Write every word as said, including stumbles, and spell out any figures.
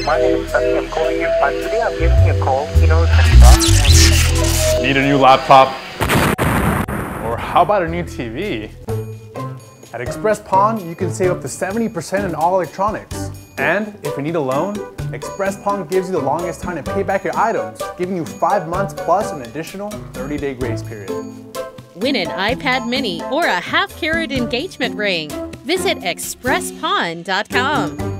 My name is Sunny. I'm calling you. Uh, today I'm giving you a call. You know, and Need a new laptop? Or how about a new T V? At Express Pawn, you can save up to seventy percent in all electronics. And if you need a loan, Express Pawn gives you the longest time to pay back your items, giving you five months plus an additional thirty day grace period. Win an iPad mini or a half-carat engagement ring. Visit express pawn dot com.